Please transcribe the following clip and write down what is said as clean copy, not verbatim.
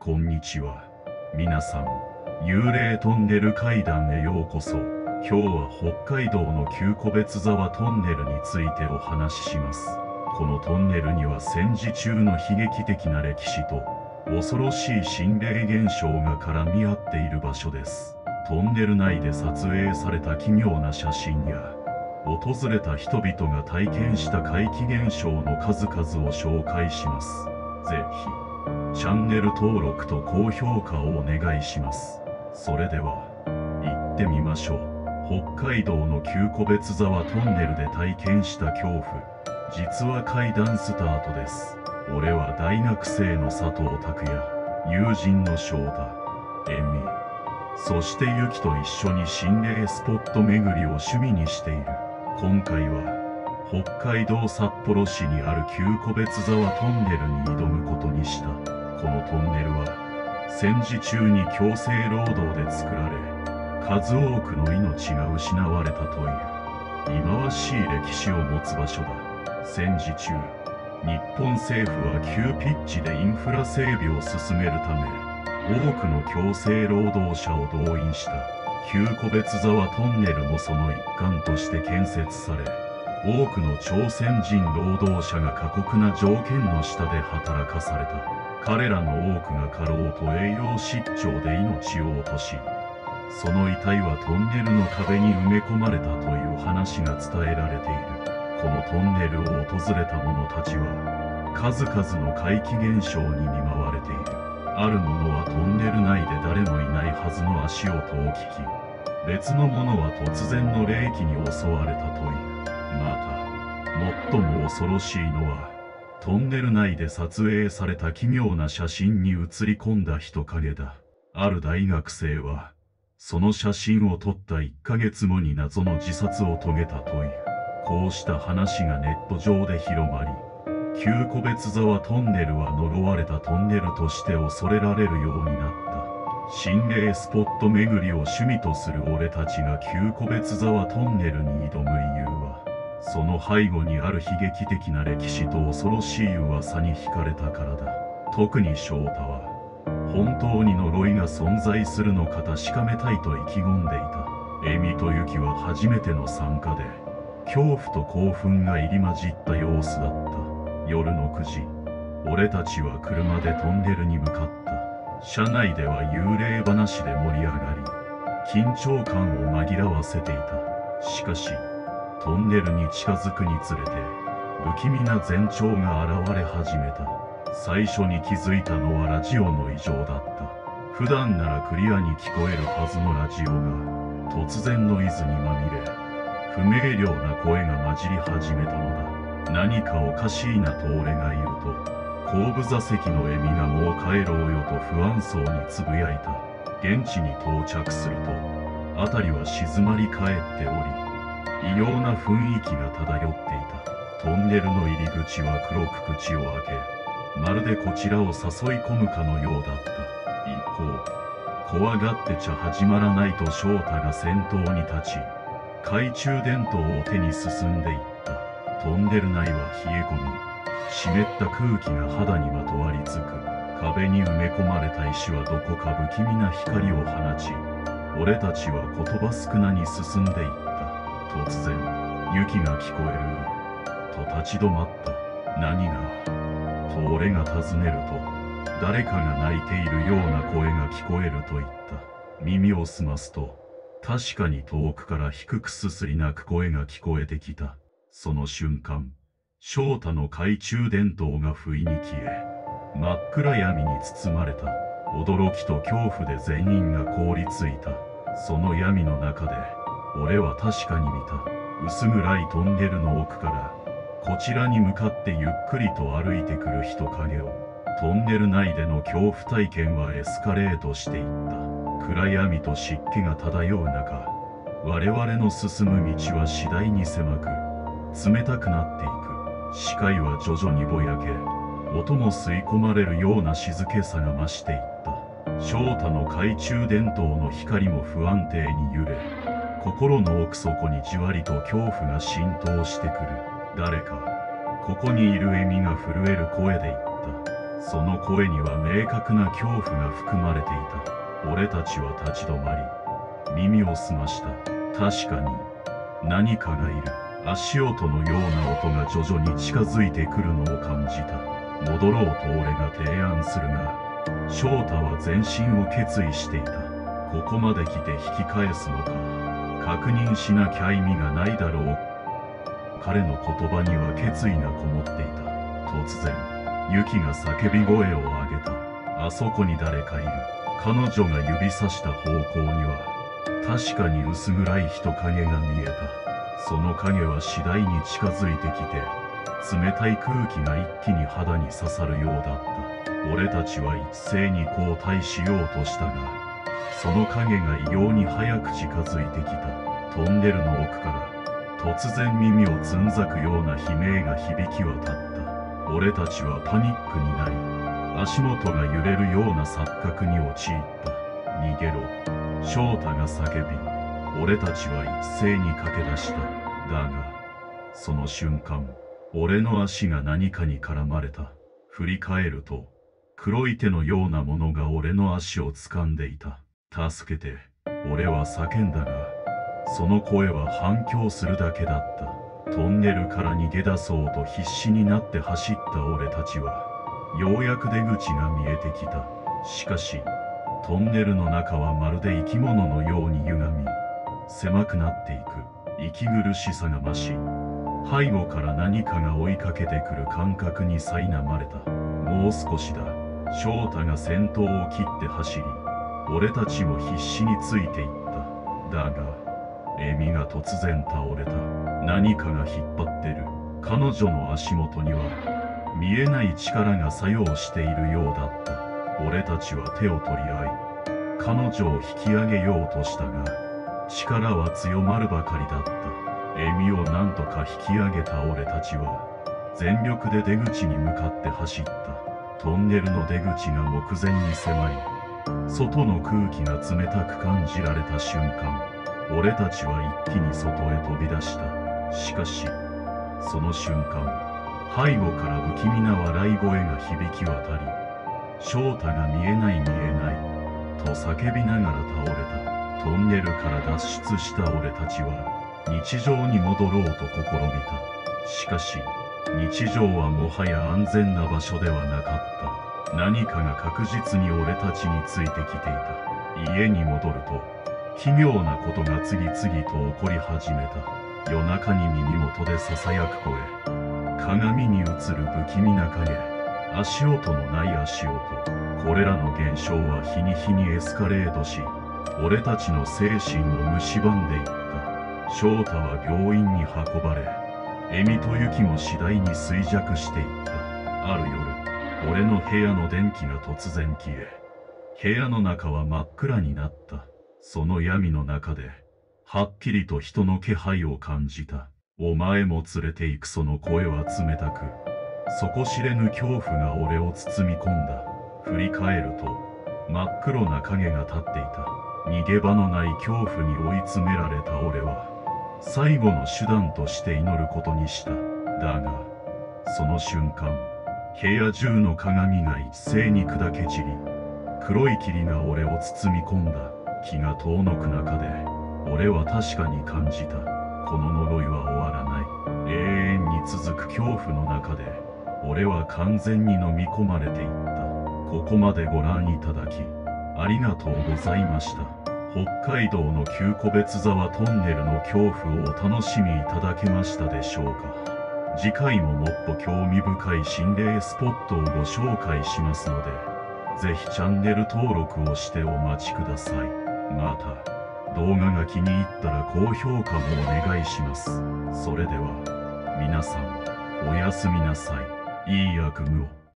こんにちは。皆さん、幽霊トンネル階段へようこそ。今日は北海道の旧湖別沢トンネルについてお話しします。このトンネルには戦時中の悲劇的な歴史と恐ろしい心霊現象が絡み合っている場所です。トンネル内で撮影された奇妙な写真や訪れた人々が体験した怪奇現象の数々を紹介します。ぜひチャンネル登録と高評価をお願いします。それでは行ってみましょう。北海道の旧湖別沢トンネルで体験した恐怖。実は階段スタートです。俺は大学生の佐藤拓也、友人の翔太、エミ、そしてユキと一緒に心霊スポット巡りを趣味にしている。今回は北海道札幌市にある旧湖別沢トンネルに挑むことにした。このトンネルは戦時中に強制労働で作られ、数多くの命が失われたという忌まわしい歴史を持つ場所だ。戦時中、日本政府は急ピッチでインフラ整備を進めるため、多くの強制労働者を動員した。旧湖別沢トンネルもその一環として建設され、多くの朝鮮人労働者が過酷な条件の下で働かされた。彼らの多くが過労と栄養失調で命を落とし、その遺体はトンネルの壁に埋め込まれたという話が伝えられている。このトンネルを訪れた者たちは数々の怪奇現象に見舞われている。ある者はトンネル内で誰もいないはずの足音を聞き、別の者は突然の霊気に襲われたという。また最も恐ろしいのは、トンネル内で撮影された奇妙な写真に写り込んだ人影だ。ある大学生はその写真を撮った1ヶ月後に謎の自殺を遂げたという。こうした話がネット上で広まり、旧湖別沢トンネルは呪われたトンネルとして恐れられるようになった。心霊スポット巡りを趣味とする俺たちが旧湖別沢トンネルに挑む理由は、その背後にある悲劇的な歴史と恐ろしい噂に惹かれたからだ。特に翔太は本当に呪いが存在するのか確かめたいと意気込んでいた。エミとユキは初めての参加で恐怖と興奮が入り混じった様子だった。夜の9時、俺たちは車でトンネルに向かった。車内では幽霊話で盛り上がり、緊張感を紛らわせていた。しかしトンネルに近づくにつれて不気味な前兆が現れ始めた。最初に気づいたのはラジオの異常だった。普段ならクリアに聞こえるはずのラジオが突然ノイズにまみれ、不明瞭な声が混じり始めたのだ。何かおかしいなと俺が言うと、後部座席のエミがもう帰ろうよと不安そうにつぶやいた。現地に到着すると辺りは静まり返っており、異様な雰囲気が漂っていた。トンネルの入り口は黒く口を開け、まるでこちらを誘い込むかのようだった。一方、怖がってちゃ始まらないと翔太が先頭に立ち、懐中電灯を手に進んでいった。トンネル内は冷え込み、湿った空気が肌にまとわりつく。壁に埋め込まれた石はどこか不気味な光を放ち、俺たちは言葉少なに進んでいった。突然、雪が聞こえると立ち止まった。何がと俺が尋ねると、誰かが泣いているような声が聞こえると言った。耳を澄ますと、確かに遠くから低くすすり泣く声が聞こえてきた。その瞬間、翔太の懐中電灯が不意に消え、真っ暗闇に包まれた。驚きと恐怖で全員が凍りついた。その闇の中で俺は確かに見た。薄暗いトンネルの奥からこちらに向かってゆっくりと歩いてくる人影を。トンネル内での恐怖体験はエスカレートしていった。暗闇と湿気が漂う中、我々の進む道は次第に狭く冷たくなっていく。視界は徐々にぼやけ、音も吸い込まれるような静けさが増していった。翔太の懐中電灯の光も不安定に揺れ、心の奥底にじわりと恐怖が浸透してくる。誰か、ここにいるエミが震える声で言った。 その声には明確な恐怖が含まれていた。俺たちは立ち止まり、耳を澄ました。確かに、何かがいる。足音のような音が徐々に近づいてくるのを感じた。戻ろうと俺が提案するが、翔太は前進を決意していた。ここまで来て引き返すのか。確認しなきゃ意味がないだろう。彼の言葉には決意がこもっていた。突然、ユキが叫び声を上げた。あそこに誰かいる。彼女が指さした方向には、確かに薄暗い人影が見えた。その影は次第に近づいてきて、冷たい空気が一気に肌に刺さるようだった。俺たちは一斉に後退しようとしたが、その影が異様に早く近づいてきた。トンネルの奥から突然耳をつんざくような悲鳴が響き渡った。俺たちはパニックになり、足元が揺れるような錯覚に陥った。逃げろ、翔太が叫び、俺たちは一斉に駆け出した。だが、その瞬間、俺の足が何かに絡まれた。振り返ると、黒い手のようなものが俺の足を掴んでいた。助けて、俺は叫んだが、その声は反響するだけだった。トンネルから逃げ出そうと必死になって走った俺たちは、ようやく出口が見えてきた。しかし、トンネルの中はまるで生き物のように歪み、狭くなっていく。息苦しさが増し、背後から何かが追いかけてくる感覚に苛まれた。もう少しだ。翔太が先頭を切って走り、俺たちも必死についていった。だが、エミが突然倒れた。何かが引っ張ってる。彼女の足元には、見えない力が作用しているようだった。俺たちは手を取り合い、彼女を引き上げようとしたが、力は強まるばかりだった。エミをなんとか引き上げた俺たちは、全力で出口に向かって走った。トンネルの出口が目前に迫り、外の空気が冷たく感じられた瞬間、俺たちは一気に外へ飛び出した。しかし、その瞬間、背後から不気味な笑い声が響き渡り、翔太が見えない見えないと叫びながら倒れた。トンネルから脱出した俺たちは日常に戻ろうと試みた。しかし日常はもはや安全な場所ではなかった。何かが確実に俺たちについてきていた。家に戻ると奇妙なことが次々と起こり始めた。夜中に耳元でささやく声、鏡に映る不気味な影、足音のない足音。これらの現象は日に日にエスカレートし、俺たちの精神を蝕んでいった。翔太は病院に運ばれ、エミとユキも次第に衰弱していった。ある夜、俺の部屋の電気が突然消え、部屋の中は真っ暗になった。その闇の中で、はっきりと人の気配を感じた。お前も連れて行く。その声は冷たく、底知れぬ恐怖が俺を包み込んだ。振り返ると、真っ黒な影が立っていた。逃げ場のない恐怖に追い詰められた俺は、最後の手段として祈ることにした。だが、その瞬間、部屋中の鏡が一斉に砕け散り、黒い霧が俺を包み込んだ。気が遠のく中で、俺は確かに感じた。この呪いは終わらない。永遠に続く恐怖の中で、俺は完全に飲み込まれていった。ここまでご覧いただき、ありがとうございました。北海道の旧湖別沢トンネルの恐怖をお楽しみいただけましたでしょうか。次回ももっと興味深い心霊スポットをご紹介しますので、ぜひチャンネル登録をしてお待ちください。また、動画が気に入ったら高評価もお願いします。それでは、皆さん、おやすみなさい。いい悪夢を。